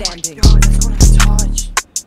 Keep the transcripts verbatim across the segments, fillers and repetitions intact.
standing. God, that's gonna touch.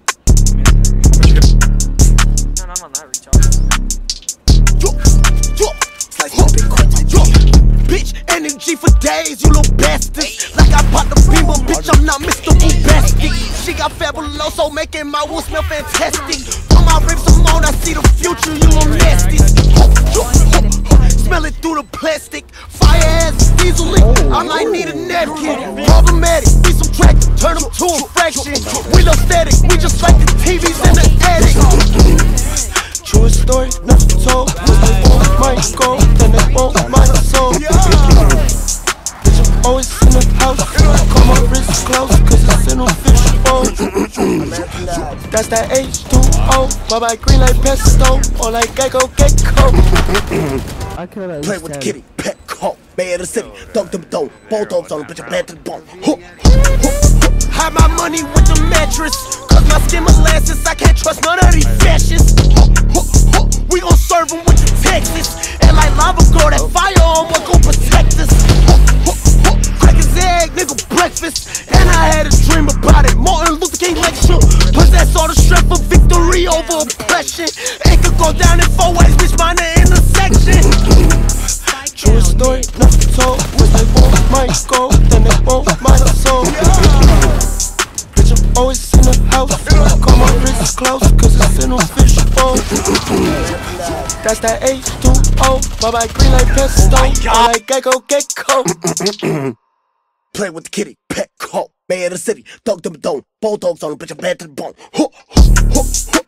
No, no, I'm on that recharge. Yo, yo, slice my big quick, yo. Bitch, energy for days, you little bastard. Like I bought the beam, but bitch, I'm not Mister Bombastic. She got fabuloso, making my wood smell fantastic. On my ribs alone, I see the future, you little nasty. Smell it through the plastic. Fire ass diesel lit, I might need a napkin. Problematic, need some track, turn them to a fraction. We love static, we just like the T Vs in the attic. True story, never told. They want my gold, then they want my soul. Bitch, I'm always in the house. Call my wrist close, cause it's in a fish bowl. That's that H two O. Bye bye green like pesto, or like Gecko Gecko. Play with the kitty, pet call. Mayor of the city, dog to the dome. Bulldogs on the bitch, I plant to the bone. Hide my money with the mattress, cause my skin molasses, I can't trust none of these fascists. We gon' serve them with the Texas, and like lava girl, that fire on what gon' protect us. Crack his egg, nigga, breakfast, and I had a dream about it. Martin Luther King lecture, possess all the strength of victory over oppression. It could go down in four ways, bitch, mind the intersection. True story, never told. They want my gold, then they want my soul. Bitch, I'm always in the house. Call my wrist close, cause it's in a fish bowl. That's that H two O. Bye bye green like pesto, or like Gecko Gecko. Play with the kitty, pet call. Mayor of the city, dog to the dome. Bulldogs on the bitch, I plant to the bone.